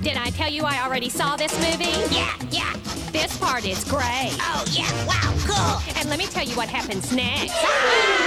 Did I tell you I already saw this movie? Yeah. This part is great. Oh, yeah, wow, cool. And let me tell you what happens next. Ah!